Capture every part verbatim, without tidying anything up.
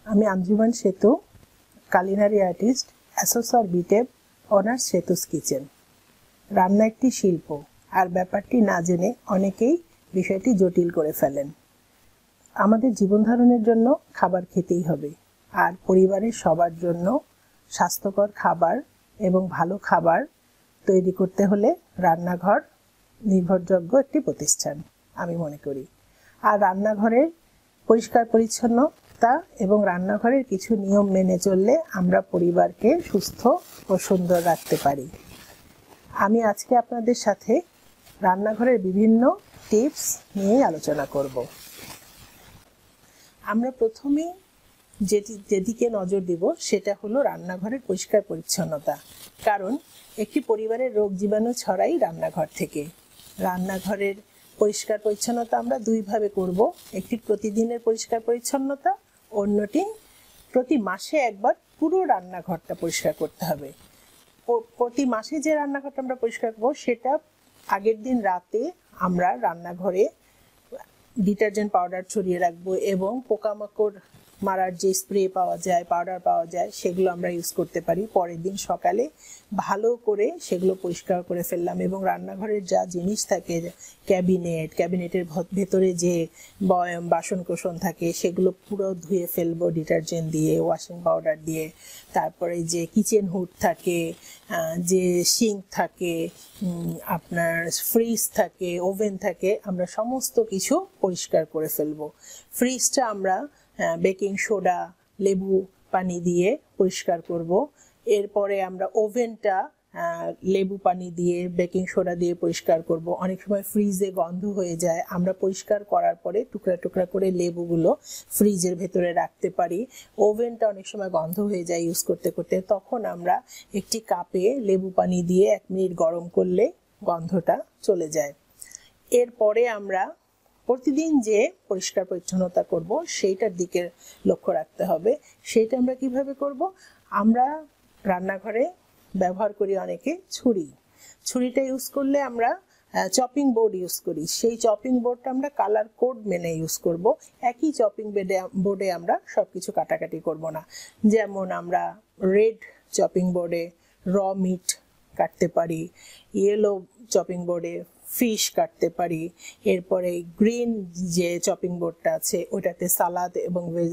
আমি Anjuman Setu, culinary artist, associate বিটেপ, owners Setu's kitchen. রান্না একটি শিল্প, আর ব্যাপারটি না জেনে অনেকেই বিষয়টি জটিল করে ফেলেন। আমাদের জীবন ধারণের জন্য খাবার খেতেই হবে, আর পরিবারের সবার জন্য স্বাস্থ্যকর খাবার এবং ভালো খাবার তৈরি করতে হলে রান্নাঘর নির্ভরযোগ্য একটি প্রতিষ্ঠান আমি মনে করি। আর রান্নাঘরের পরিষ্কার পরিচ্ছন্নতা এবং রান্নাঘরের কিছু নিয়ম মেনে চললে আমরা পরিবারকে সুস্থ ও সুন্দর রাখতে পারি। আমি আজকে আপনাদের সাথে রান্নাঘরের বিভিন্ন টিপস নিয়ে আলোচনা করব। আমরা প্রথমেই যেটি যেদিকে নজর দিব সেটা হলো রান্নাঘরের পরিষ্কার পরিচ্ছন্নতা, কারণ একটি পরিবারের রোগ জীবাণু ছড়াই রান্নাঘর থেকে। রান্নাঘরের পরিষ্কার পরিচ্ছন্নতা আমরা দুইভাবে করব, একটি প্রতিদিনের পরিষ্কার পরিচ্ছন্নতা, অন্যটি প্রতি মাসে একবার পুরো রান্নাঘরটা পরিষ্কার করতে হবে। প্রতি মাসে যে রান্নাঘরটা আমরা পরিষ্কার করব সেটা আগের দিন রাতে আমরা রান্নাঘরে ডিটারজেন্ট পাউডার ছড়িয়ে রাখবো এবং পোকামাকড় মারার যে স্প্রে পাওয়া যায়, পাউডার পাওয়া যায়, সেগুলো আমরা ইউজ করতে পারি। পরের দিন সকালে ভালো করে সেগুলো পরিষ্কার করে ফেললাম এবং রান্নাঘরের যা জিনিস থাকে, ক্যাবিনেট ক্যাবিনেটের ভেতরে যে বয়াম বাসনকোসন থাকে সেগুলো পুরো ধুয়ে ফেলবো ডিটারজেন্ট দিয়ে, ওয়াশিং পাউডার দিয়ে। তারপরে যে কিচেন হুড থাকে, যে সিঙ্ক থাকে, আপনার ফ্রিজ থাকে, ওভেন থাকে, আমরা সমস্ত কিছু পরিষ্কার করে ফেলবো। ফ্রিজটা আমরা বেকিং সোডা, লেবু পানি দিয়ে পরিষ্কার করব। এরপরে আমরা ওভেনটা লেবু পানি দিয়ে, বেকিং সোডা দিয়ে পরিষ্কার করব। অনেক সময় ফ্রিজে গন্ধ হয়ে যায়, আমরা পরিষ্কার করার পরে টুকরা টুকরা করে লেবুগুলো ফ্রিজের ভেতরে রাখতে পারি। ওভেনটা অনেক সময় গন্ধ হয়ে যায় ইউজ করতে করতে, তখন আমরা একটি কাপে লেবু পানি দিয়ে এক মিনিট গরম করলে গন্ধটা চলে যায়। এরপরে আমরা প্রতিদিন যে পরিষ্কার পরিচ্ছন্নতা করব সেইটার দিকে লক্ষ্য রাখতে হবে। সেইটা আমরা কিভাবে করব? আমরা রান্নাঘরে ব্যবহার করি অনেকে ছুরি। ছুরিটা ইউজ করলে আমরা চপিং বোর্ড ইউজ করি, সেই চপিং বোর্ডটা আমরা কালার কোড মেনে ইউজ করব। একই চপিং বোর্ডে বোর্ডে আমরা সব কিছু কাটাকাটি করব না। যেমন আমরা রেড চপিং বোর্ডে র মিট কাটতে পারি, ইয়েলো চপিং বোর্ডে ফিশ কাটতে পারি। এরপরে গ্রিন যে চপিং বোর্ডটা আছে ওটাতে সালাদ এবং ভেজ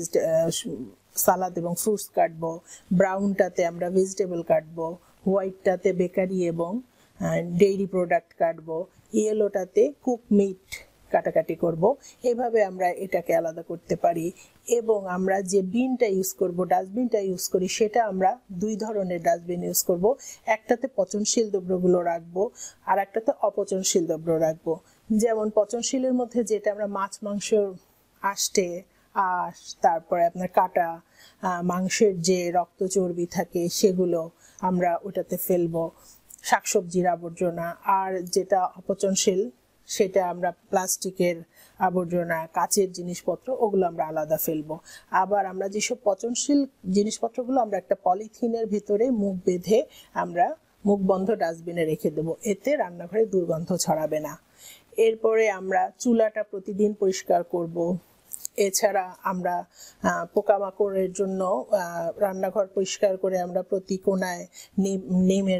সালাদ এবং ফ্রুটস কাটবো। ব্রাউনটাতে আমরা ভেজিটেবল কাটবো। হোয়াইটটাতে বেকারি এবং ডেইরি প্রোডাক্ট কাটবো। ইয়েলোটাতে কুক মিট কাটাকাটি করব। এভাবে আমরা এটাকে আলাদা করতে পারি। এবং আমরা যে বিনটা ইউজ করব, ডাস্টবিনটা ইউজ করি, সেটা আমরা দুই ধরনের ডাস্টবিন ইউজ করব। একটাতে পচনশীল দ্রব্যগুলো রাখবো, আর একটাতে অপচনশীল দ্রব্য রাখবো। যেমন পচনশীলের মধ্যে যেটা আমরা মাছ মাংস, আষ্টে আঁশ, তারপরে আপনার কাটা মাংসের যে রক্ত চর্বি থাকে সেগুলো আমরা ওটাতে ফেলবো, শাকসবজির আবর্জনা। আর যেটা অপচনশীল সেটা আমরা প্লাস্টিকের আবর্জনা, কাচের জিনিসপত্র, ওগুলো আমরা আলাদা ফেলবো। আবার আমরা যেসব পচনশীল জিনিসপত্রগুলো আমরা একটা পলিথিনের ভিতরে মুখ বেঁধে আমরা মুখ বন্ধ ডাস্টবিনে রেখে দেবো, এতে রান্নাঘরে দুর্গন্ধ ছড়াবে না। এরপরে আমরা চুলাটা প্রতিদিন পরিষ্কার করব। এছাড়া আমরা পোকামাকড়ের জন্য রান্নাঘর পরিষ্কার করে আমরা প্রতি কোণায় নিমের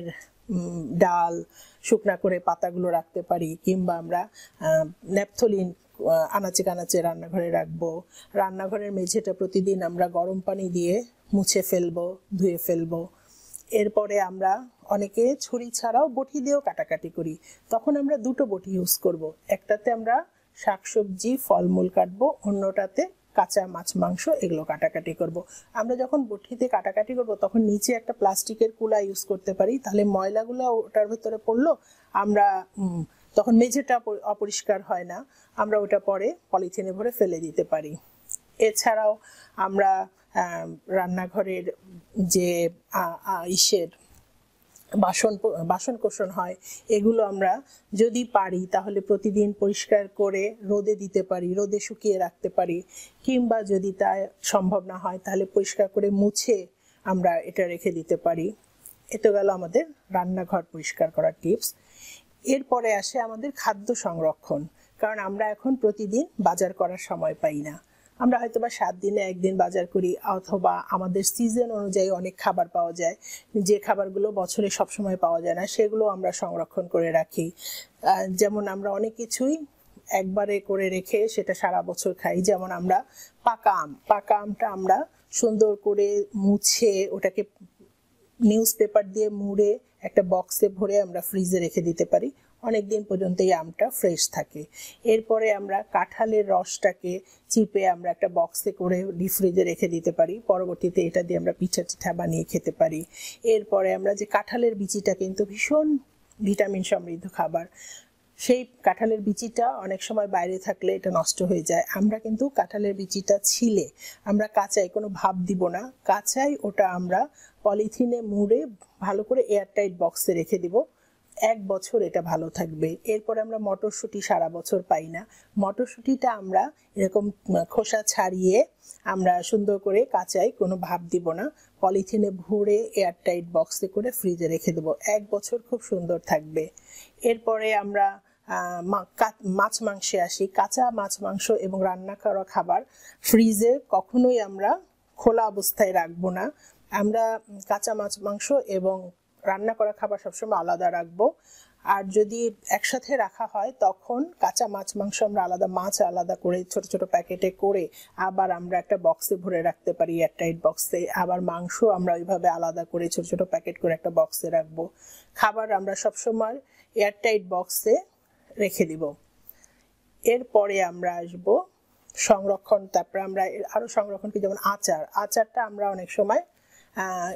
ডাল শুকনা করে পাতাগুলো রাখতে পারি, কিংবা আমরা ন্যাপথলিন আনাচে কানাচে রান্নাঘরে রাখবো। রান্নাঘরের মেঝেটা প্রতিদিন আমরা গরম পানি দিয়ে মুছে ফেলবো, ধুয়ে ফেলবো। এরপরে আমরা অনেকে ছুরি ছাড়াও বটি দিয়েও কাটাকাটি করি, তখন আমরা দুটো বটি ইউজ করব। একটাতে আমরা শাকসবজি ফলমূল কাটবো, অন্যটাতে কাঁচা মাছ মাংস এগুলো কাটাকাটি করব। আমরা যখন বটিতে কাটাকাটি করব তখন নিচে একটা প্লাস্টিকের কুলা ইউজ করতে পারি, তাহলে ময়লাগুলো ওটার ভেতরে পড়লো, আমরা তখন মেঝেটা অপরিষ্কার হয় না, আমরা ওটা পরে পলিথিনে ভরে ফেলে দিতে পারি। এছাড়াও আমরা রান্নাঘরের যে ইসের বাসন বাসনকোসন হয়, এগুলো আমরা যদি পারি তাহলে প্রতিদিন পরিষ্কার করে রোদে দিতে পারি, রোদে শুকিয়ে রাখতে পারি। কিংবা যদি তা সম্ভব না হয় তাহলে পরিষ্কার করে মুছে আমরা এটা রেখে দিতে পারি। এতে গেল আমাদের রান্নাঘর পরিষ্কার করার টিপস। এরপরে আসে আমাদের খাদ্য সংরক্ষণ, কারণ আমরা এখন প্রতিদিন বাজার করার সময় পাই না। আমরা হয়তো বা সাত দিনে একদিন বাজার করি, অথবা আমাদের সিজন অনুযায়ী অনেক খাবার পাওয়া যায়, যে খাবারগুলো বছরে সবসময় পাওয়া যায় না সেগুলো আমরা সংরক্ষণ করে রাখি। যেমন আমরা অনেক কিছুই একবারে করে রেখে সেটা সারা বছর খাই। যেমন আমরা পাকা আম, পাকা আমটা আমরা সুন্দর করে মুছে ওটাকে নিউজ পেপার দিয়ে মুড়ে একটা বক্সে ভরে আমরা ফ্রিজে রেখে দিতে পারি, অনেক দিন পর্যন্ত এই আমটা ফ্রেশ থাকে। এরপরে আমরা কাঁঠালের রসটাকে চিপে আমরা একটা বক্সে করে ডিপ ফ্রিজে রেখে দিতে পারি, পরবর্তীতে এটা দিয়ে আমরা পিঠা টিঠা বানিয়ে খেতে পারি। এরপরে আমরা যে কাঁঠালের বিচিটা কিন্তু ভীষণ ভিটামিন সমৃদ্ধ খাবার, সেই কাঁঠালের বিচিটা অনেক সময় বাইরে থাকলে এটা নষ্ট হয়ে যায়। আমরা কিন্তু কাঁঠালের বিচিটা ছিলে আমরা কাঁচাই, কোনো ভাব দিব না, কাঁচাই ওটা আমরা পলিথিনে মুড়ে ভালো করে এয়ারটাইট বক্সে রেখে দিব, এক বছর এটা ভালো থাকবে। এরপর আমরা মটরশুঁটি সারা বছর পাই না, মটরশুঁটিটা আমরা এরকম খোসা ছাড়িয়ে আমরা সুন্দর করে কাঁচাই, কোনো ভাব দিব না, পলিথিনে ভরে এয়ারটাইট বক্সে করে ফ্রিজে রেখে দেবো, এক বছর খুব সুন্দর থাকবে। এরপরে আমরা মাছ মাংসে আসি। কাঁচা মাছ মাংস এবং রান্না করা খাবার ফ্রিজে কখনোই আমরা খোলা অবস্থায় রাখবো না। আমরা কাঁচা মাছ মাংস এবং রান্না করা খাবার সবসময় আলাদা রাখবো। আর যদি একসাথে রাখা হয় তখন কাঁচা মাছ মাংস আমরা আলাদা, মাছ আলাদা করে ছোট ছোট প্যাকেটে করে আবার আমরা একটা বক্সে ভরে রাখতে পারি, এয়ারটাইট বক্সে। আবার মাংস আমরা ওইভাবে আলাদা করে ছোট ছোট প্যাকেট করে একটা বক্সে রাখবো। খাবার আমরা সবসময় এয়ারটাইট বক্সে রেখে দিব। এরপরে আমরা আসবো সংরক্ষণ। তারপরে আমরা আরো সংরক্ষণ কি, যেমন আচার, আচারটা আমরা অনেক সময় আহ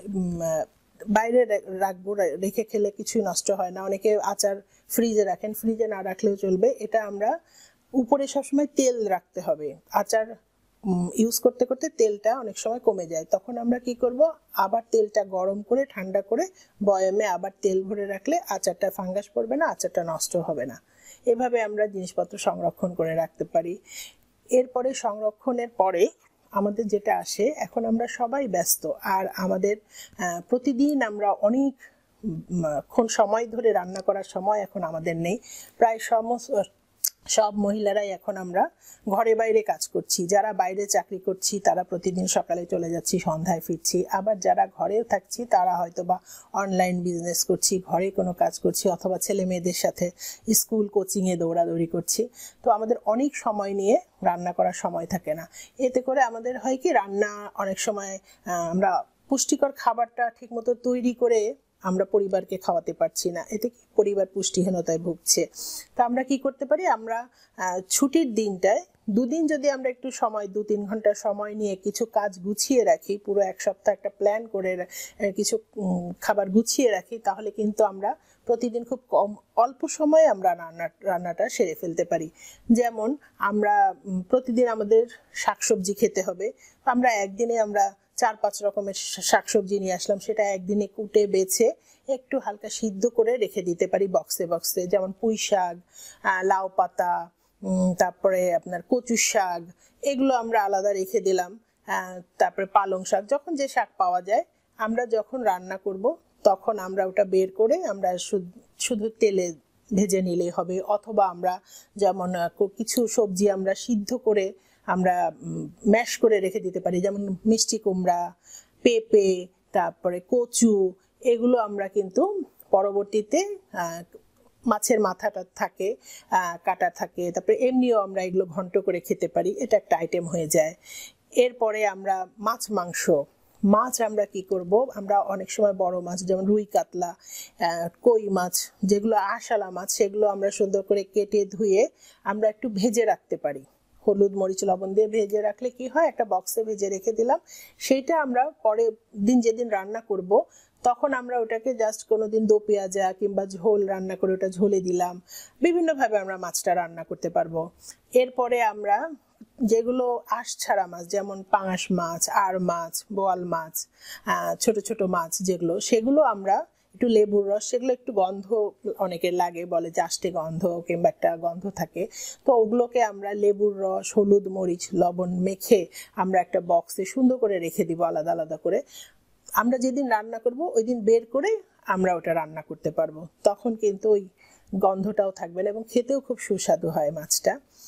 বাইরে রাখবো, রেখে খেলে কিছুই নষ্ট হয় না। অনেকে আচার ফ্রিজে রাখেন, ফ্রিজে না রাখলেও চলবে। এটা আমরা উপরে সবসময় তেল রাখতে হবে, আচার ইউজ করতে করতে তেলটা অনেক সময় কমে যায়, তখন আমরা কি করব, আবার তেলটা গরম করে ঠান্ডা করে বয়ামে আবার তেল ভরে রাখলে আচারটা ফাঙ্গাস পড়বে না, আচারটা নষ্ট হবে না। এভাবে আমরা জিনিসপত্র সংরক্ষণ করে রাখতে পারি। এরপরে সংরক্ষণের পরে আমাদের যেটা আসে, এখন আমরা সবাই ব্যস্ত, আর আমাদের প্রতিদিন আমরা অনেকক্ষণ সময় ধরে রান্না করার সময় এখন আমাদের নেই। প্রায় সমস্ত সব মহিলারাই এখন আমরা ঘরে বাইরে কাজ করছি। যারা বাইরে চাকরি করছি তারা প্রতিদিন সকালে চলে যাচ্ছি, সন্ধ্যায় ফিরছি। আবার যারা ঘরেও থাকছি তারা হয়তো বা অনলাইন বিজনেস করছি, ঘরে কোনো কাজ করছি, অথবা ছেলে মেয়েদের সাথে স্কুল কোচিংয়ে দৌড়াদৌড়ি করছি। তো আমাদের অনেক সময় নিয়ে রান্না করার সময় থাকে না। এতে করে আমাদের হয় কি, রান্না অনেক সময় আমরা পুষ্টিকর খাবারটা ঠিকমতো তৈরি করে আমরা পরিবারকে খাওয়াতে পারছি না, এতে কি পরিবার পুষ্টিহীনতায় ভুগছে। তা আমরা কি করতে পারি, আমরা ছুটির দিনটায় দুদিন যদি আমরা একটু সময়, দু তিন ঘন্টা সময় নিয়ে কিছু কাজ গুছিয়ে রাখি, পুরো এক সপ্তাহ একটা প্ল্যান করে কিছু খাবার গুছিয়ে রাখি, তাহলে কিন্তু আমরা প্রতিদিন খুব কম অল্প সময়ে আমরা রান্না রান্নাটা সেরে ফেলতে পারি। যেমন আমরা প্রতিদিন আমাদের শাকসবজি খেতে হবে, আমরা একদিনে আমরা চার পাঁচ রকমের শাকসবজি নিয়ে আসলাম, সেটা একদিনে কুটে বেছে একটু হালকা সিদ্ধ করে রেখে দিতে পারি বক্সে বক্সে। যেমন পুঁই শাক, লাউ পাতা, তারপরে আপনার কচু শাক, এগুলো আমরা আলাদা রেখে দিলাম। তারপরে পালং শাক, যখন যে শাক পাওয়া যায় আমরা যখন রান্না করব তখন আমরা ওটা বের করে আমরা শুধু তেলে ভেজে নিলেই হবে। অথবা আমরা যেমন কিছু সবজি আমরা সিদ্ধ করে আমরা ম্যাশ করে রেখে দিতে পারি, যেমন মিষ্টি কুমড়া, পেঁপে, তারপরে কচু, এগুলো আমরা কিন্তু পরবর্তীতে মাছের মাথাটা থাকে, কাটা থাকে, তারপরে এমনিও আমরা এগুলো ঘন্ট করে খেতে পারি, এটা একটা আইটেম হয়ে যায়। এরপরে আমরা মাছ মাংস, মাছ আমরা কি করব, আমরা অনেক সময় বড় মাছ যেমন রুই কাতলা, কই মাছ, যেগুলো আশালা মাছ, সেগুলো আমরা সুন্দর করে কেটে ধুয়ে আমরা একটু ভেজে রাখতে পারি, হলুদ মরিচ লবণ দিয়ে ভেজে রাখলে কি হয়, একটা বক্সে ভেজে রেখে দিলাম। সেইটা আমরা পরের দিন যেদিন রান্না করব তখন আমরা ওটাকে জাস্ট কোনোদিন দো পেঁয়াজা কিংবা ঝোল রান্না করে ওটা ঝোলে দিলাম। বিভিন্নভাবে আমরা মাছটা রান্না করতে পারবো। এরপরে আমরা যেগুলো আঁশ ছাড়া মাছ, যেমন পাঙাশ মাছ, আর মাছ, বোয়াল মাছ, ছোট ছোট মাছ যেগুলো, সেগুলো আমরা একটু লেবুর রস, সেগুলো একটু গন্ধ অনেকের লাগে, বলে যে আষ্টে গন্ধ কিংবা একটা গন্ধ থাকে, তো ওগুলোকে আমরা লেবুর রস, হলুদ মরিচ লবণ মেখে আমরা একটা বক্সে সুন্দর করে রেখে দিব আলাদা আলাদা করে। আমরা যেদিন রান্না করব ওই দিন বের করে আমরা ওটা রান্না করতে পারবো, তখন কিন্তু ওই গন্ধটাও থাকবে না এবং খেতেও খুব সুস্বাদু হয় মাছটা।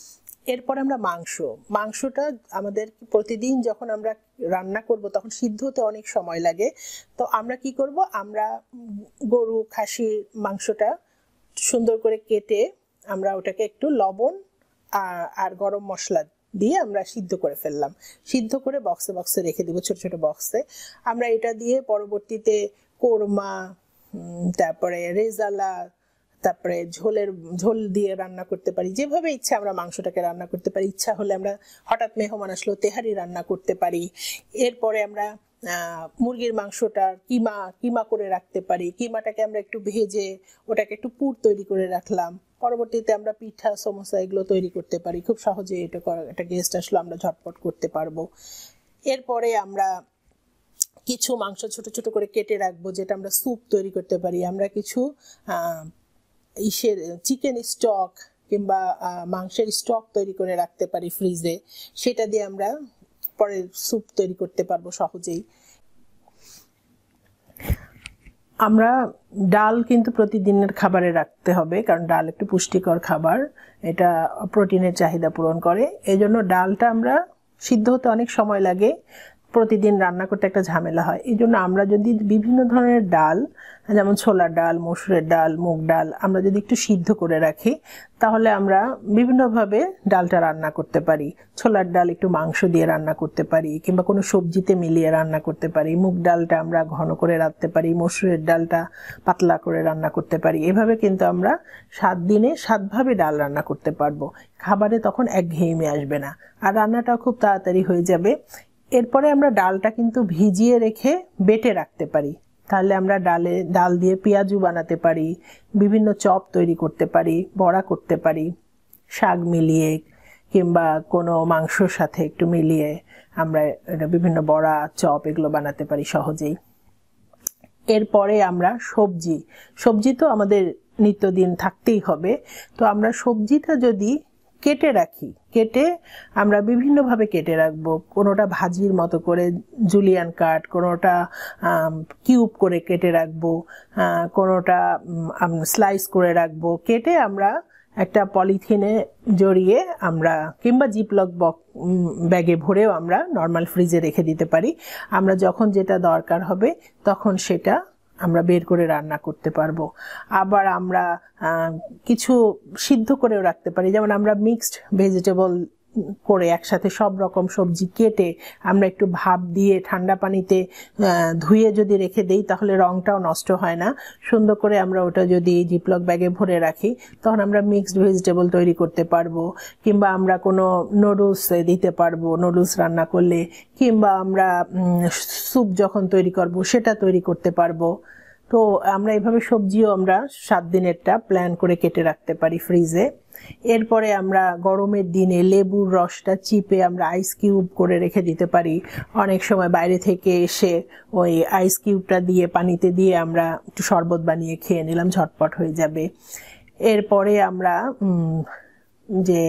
এরপর আমরা মাংস মাংসটা আমাদের প্রতিদিন যখন আমরা রান্না করব তখন সিদ্ধ হতে অনেক সময় লাগে। তো আমরা কি করব, আমরা গরু খাসির মাংসটা সুন্দর করে কেটে আমরা ওটাকে একটু লবণ আর গরম মশলা দিয়ে আমরা সিদ্ধ করে ফেললাম। সিদ্ধ করে বক্সে বক্সে রেখে দিব, ছোট ছোট বক্সে। আমরা এটা দিয়ে পরবর্তীতে কোরমা, তারপরে রেজালা, তারপরে ঝোলের ঝোল দিয়ে রান্না করতে পারি। যেভাবে ইচ্ছা আমরা মাংসটাকে রান্না করতে পারি। ইচ্ছা হলে আমরা হঠাৎ মেহমান আসলো তেহারি রান্না করতে পারি। এরপরে আমরা মুরগির মাংসটা কিমা কিমা করে রাখতে পারি। কিমাটাকে আমরা একটু ভেজে ওটাকে একটু পুর তৈরি করে রাখলাম। পরবর্তীতে আমরা পিঠা, সমোসা এগুলো তৈরি করতে পারি খুব সহজে। এটা একটা গেস্ট আসলো আমরা ঝটপট করতে পারবো। এরপরে আমরা কিছু মাংস ছোট ছোট করে কেটে রাখবো, যেটা আমরা স্যুপ তৈরি করতে পারি। আমরা কিছু আহ ইসের চিকেন স্টক কিংবা মাংসের স্টক তৈরি করে রাখতে পারি ফ্রিজে। সেটা দিয়ে আমরা পরে স্যুপ তৈরি করতে পারবো সহজেই। আমরা ডাল কিন্তু প্রতিদিনের খাবারে রাখতে হবে, কারণ ডাল একটু পুষ্টিকর খাবার, এটা প্রোটিনের চাহিদা পূরণ করে। এই জন্য ডালটা আমরা সিদ্ধ হতে অনেক সময় লাগে, প্রতিদিন রান্না করতে একটা ঝামেলা হয়। এই জন্য আমরা যদি বিভিন্ন ধরনের ডাল, যেমন ছোলার ডাল, মসুরের ডাল, মুগ ডাল, আমরা যদি একটু সিদ্ধ করে রাখি তাহলে আমরা বিভিন্নভাবে ডালটা রান্না করতে পারি। ছোলার ডাল একটু মাংস দিয়ে রান্না করতে পারি, কিংবা কোনো সবজিতে মিলিয়ে রান্না করতে পারি। মুগ ডালটা আমরা ঘন করে রাখতে পারি, মসুরের ডালটা পাতলা করে রান্না করতে পারি। এভাবে কিন্তু আমরা সাত দিনে সাতভাবে ডাল রান্না করতে পারবো। খাবারে তখন একঘেয়েমি আসবে না, আর রান্নাটাও খুব তাড়াতাড়ি হয়ে যাবে। এরপরে আমরা ডালটা কিন্তু ভিজিয়ে রেখে বেটে রাখতে পারি। তাহলে আমরা ডালে ডাল দিয়ে পেঁয়াজু বানাতে পারি, বিভিন্ন চপ তৈরি করতে পারি, বড়া করতে পারি, শাক মিলিয়ে কিংবা কোনো মাংসর সাথে একটু মিলিয়ে আমরা বিভিন্ন বড়া, চপ এগুলো বানাতে পারি সহজেই। এরপরে আমরা সবজি সবজি তো আমাদের নিত্যদিন থাকতেই হবে। তো আমরা সবজিটা যদি কেটে রাখি, কেটে আমরা বিভিন্নভাবে কেটে রাখবো। কোনোটা ভাজির মতো করে জুলিয়ান কাট, কোনোটা কিউব করে কেটে রাখবো, কোনোটা স্লাইস করে রাখবো। কেটে আমরা একটা পলিথিনে জড়িয়ে আমরা কিংবা জিপলক ব্যাগে ভরেও আমরা নর্মাল ফ্রিজে রেখে দিতে পারি। আমরা যখন যেটা দরকার হবে তখন সেটা আমরা বের করে রান্না করতে পারবো। আবার আমরা কিছু সিদ্ধ করেও রাখতে পারি, যেমন আমরা মিক্সড ভেজিটেবল করে একসাথে সব রকম সবজি কেটে আমরা একটু ভাপ দিয়ে ঠান্ডা পানিতে ধুয়ে যদি রেখে দেই তাহলে রংটাও নষ্ট হয় না। সুন্দর করে আমরা ওটা যদি জিপলক ব্যাগে ভরে রাখি তখন আমরা মিক্সড ভেজিটেবল তৈরি করতে পারবো, কিংবা আমরা কোনো নুডলস দিতে পারবো নুডলস রান্না করলে, কিংবা আমরা স্যুপ যখন তৈরি করব সেটা তৈরি করতে পারবো। তো আমরা এইভাবে সবজিও আমরা সাত দিনেরটা প্ল্যান করে কেটে রাখতে পারি ফ্রিজে। এরপরে আমরা গরমের দিনে লেবুর রসটা চিপে আমরা আইস কিউব করে রেখে দিতে পারি। অনেক সময় বাইরে থেকে এসে ওই আইস কিউবটা দিয়ে পানিতে দিয়ে আমরা একটু শরবত বানিয়ে খেয়ে নিলাম, ঝটপট হয়ে যাবে। এরপরে আমরা যে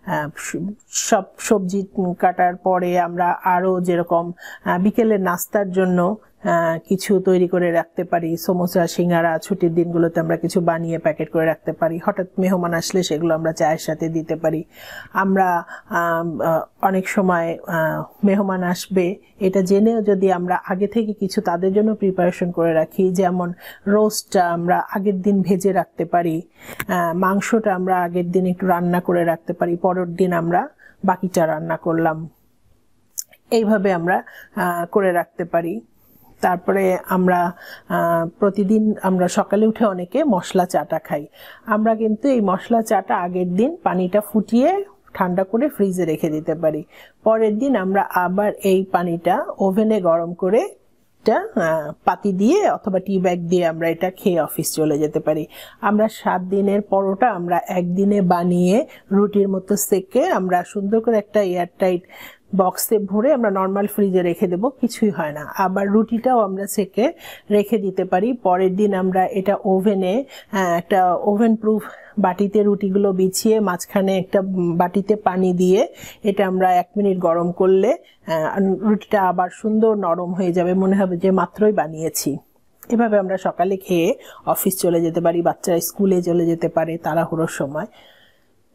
সব সবজি কাটার পরে আমরা আরো যেরকম বিকেলের নাস্তার জন্য কিছু তৈরি করে রাখতে পারি। সমোসা, সিঙ্গারা ছুটির দিনগুলোতে আমরা কিছু বানিয়ে প্যাকেট করে রাখতে পারি। হঠাৎ মেহমান আসলে সেগুলো আমরা চায়ের সাথে দিতে পারি। আমরা অনেক সময় মেহমান আসবে এটা জেনেও যদি আমরা আগে থেকে কিছু তাদের জন্য প্রিপারেশন করে রাখি, যেমন রোস্টটা আমরা আগের দিন ভেজে রাখতে পারি, মাংসটা আমরা আগের দিন একটু রান্না করে রাখতে পারি, পরের দিন আমরা বাকিটা রান্না করলাম। এইভাবে আমরা করে রাখতে পারি। তারপরে আমরা প্রতিদিন আমরা সকালে উঠে অনেকে মশলা চাটা খাই। আমরা কিন্তু এই মশলা চাটা আগের দিন পানিটা ফুটিয়ে ঠান্ডা করে ফ্রিজে রেখে দিতে পারি। পরের দিন আমরা আবার এই পানিটা ওভেনে গরম করে এটা পাতি দিয়ে অথবা টি ব্যাগ দিয়ে আমরা এটা খেয়ে অফিস চলে যেতে পারি। আমরা সাত দিনের পরোটা আমরা একদিনে বানিয়ে রুটির মতো সেকে আমরা সুন্দর করে একটা এয়ারটাইট বক্সে ভরে আমরা নর্মাল ফ্রিজে রেখে দেব, কিছুই হয় না। আবার রুটিটাও আমরা সেকে রেখে দিতে পারি। পরের দিন আমরা এটা ওভেনে একটা ওভেন প্রুফ বাটিতে রুটিগুলো বিছিয়ে মাঝখানে একটা বাটিতে পানি দিয়ে এটা আমরা এক মিনিট গরম করলে রুটিটা আবার সুন্দর নরম হয়ে যাবে, মনে হবে যে মাত্রই বানিয়েছি। এভাবে আমরা সকালে খেয়ে অফিস চলে যেতে পারি, বাচ্চারা স্কুলে চলে যেতে পারে তাড়াহুড়োর সময়।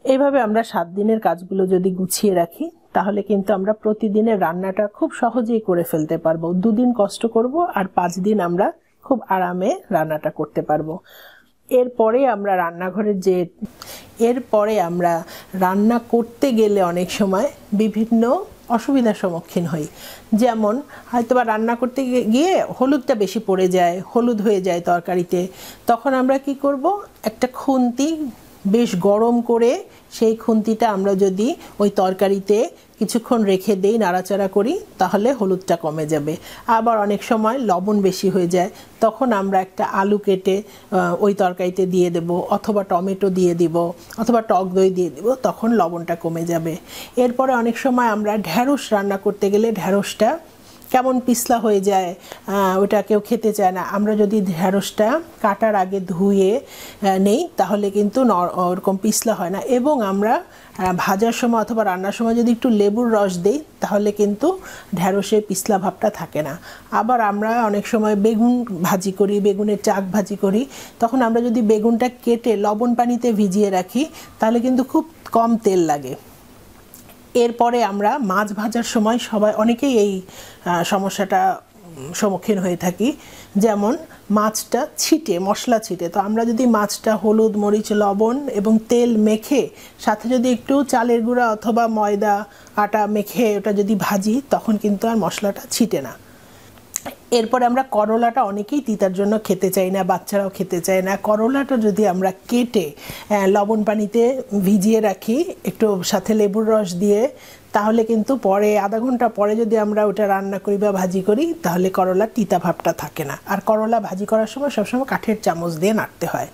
এইভাবে আমরা সাত দিনের কাজগুলো যদি গুছিয়ে রাখি তাহলে কিন্তু আমরা প্রতিদিনের রান্নাটা খুব সহজেই করে ফেলতে পারবো। দুদিন কষ্ট করব আর পাঁচ দিন আমরা খুব আরামে রান্নাটা করতে পারবো। এরপরে আমরা রান্নাঘরের যে এরপরে আমরা রান্না করতে গেলে অনেক সময় বিভিন্ন অসুবিধার সম্মুখীন হই। যেমন হয়তোবা রান্না করতে গিয়ে হলুদটা বেশি পড়ে যায়, হলুদ হয়ে যায় তরকারিতে। তখন আমরা কি করব, একটা খুন্তি বেশ গরম করে সেই খুন্তিটা আমরা যদি ওই তরকারিতে কিছুক্ষণ রেখে দেই, নাড়াচাড়া করি, তাহলে হলুদটা কমে যাবে। আবার অনেক সময় লবণ বেশি হয়ে যায়, তখন আমরা একটা আলু কেটে ওই তরকারিতে দিয়ে দেব, অথবা টমেটো দিয়ে দিব, অথবা টক দই দিয়ে দিব, তখন লবণটা কমে যাবে। এরপরে অনেক সময় আমরা ঢ্যাঁড়স রান্না করতে গেলে ঢ্যাঁড়সটা কেমন পিছলা হয়ে যায়, ওটা কেউ খেতে চায় না। আমরা যদি ঢ্যাঁড়সটা কাটার আগে ধুয়ে নেই তাহলে কিন্তু ওরকম পিছলা হয় না। এবং আমরা ভাজার সময় অথবা রান্নার সময় যদি একটু লেবুর রস দিই তাহলে কিন্তু ঢ্যাঁড়সের পিছলা ভাবটা থাকে না। আবার আমরা অনেক সময় বেগুন ভাজি করি, বেগুনের চাক ভাজি করি, তখন আমরা যদি বেগুনটা কেটে লবণ পানিতে ভিজিয়ে রাখি তাহলে কিন্তু খুব কম তেল লাগে। এরপরে আমরা মাছ ভাজার সময় সবাই অনেকেই এই সমস্যাটা সম্মুখীন হয়ে থাকি। যেমন মাছটা ছিটে, মশলা ছিটে, তো আমরা যদি মাছটা হলুদ, মরিচ, লবণ এবং তেল মেখে সাথে যদি একটু চালের গুঁড়া অথবা ময়দা, আটা মেখে ওটা যদি ভাজি তখন কিন্তু আর মশলাটা ছিটে না। এরপরে আমরা করলাটা অনেকেই তিতার জন্য খেতে চাই না, বাচ্চারাও খেতে চায় না। করলাটা যদি আমরা কেটে লবণ পানিতে ভিজিয়ে রাখি একটু সাথে লেবুর রস দিয়ে, তাহলে কিন্তু পরে আধা ঘন্টা পরে যদি আমরা ওটা রান্না করি বা ভাজি করি তাহলে করলার তিতা ভাবটা থাকে না। আর করলা ভাজি করার সময় সবসময় কাঠের চামচ দিয়ে নাড়তে হয়।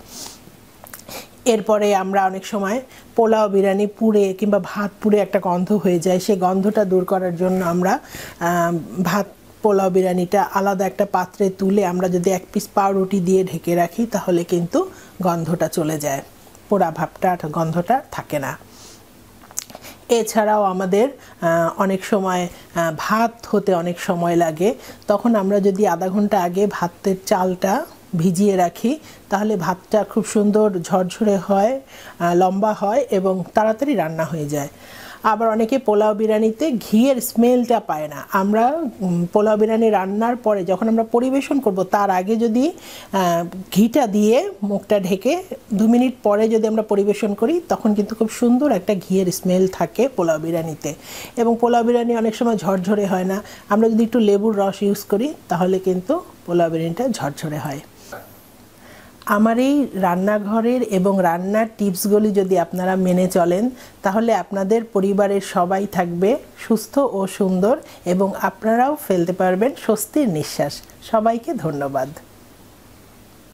এরপরে আমরা অনেক সময় পোলাও, বিরিয়ানি পুড়ে কিংবা ভাত পুড়ে একটা গন্ধ হয়ে যায়, সেই গন্ধটা দূর করার জন্য আমরা ভাত পোলাও বিরিয়ানিটা আলাদা একটা পাত্রে তুলে আমরা যদি এক পিস পাউরুটি দিয়ে ঢেকে রাখি তাহলে কিন্তু গন্ধটা চলে যায়, পোড়া ভাবটা, গন্ধটা থাকে না। এছাড়াও আমাদের অনেক সময় ভাত হতে অনেক সময় লাগে, তখন আমরা যদি আধা ঘন্টা আগে ভাতের চালটা ভিজিয়ে রাখি তাহলে ভাতটা খুব সুন্দর ঝরঝরে হয়, লম্বা হয় এবং তাড়াতাড়ি রান্না হয়ে যায়। আবার অনেকে পোলাও বিরিয়ানিতে ঘিয়ের স্মেলটা পায় না। আমরা পোলাও বিরিয়ানি রান্নার পরে যখন আমরা পরিবেশন করব তার আগে যদি ঘিটা দিয়ে মুখটা ঢেকে দু মিনিট পরে যদি আমরা পরিবেশন করি তখন কিন্তু খুব সুন্দর একটা ঘিয়ের স্মেল থাকে পোলাও বিরিয়ানিতে। এবং পোলাও বিরিয়ানি অনেক সময় ঝরঝরে হয় না, আমরা যদি একটু লেবুর রস ইউজ করি তাহলে কিন্তু পোলাও বিরিয়ানিটা ঝরঝরে হয়। আমার এই রান্নাঘরের এবং রান্নার টিপসগুলি যদি আপনারা মেনে চলেন তাহলে আপনাদের পরিবারের সবাই থাকবে সুস্থ ও সুন্দর এবং আপনারাও ফেলতে পারবেন স্বস্তির নিঃশ্বাস। সবাইকে ধন্যবাদ।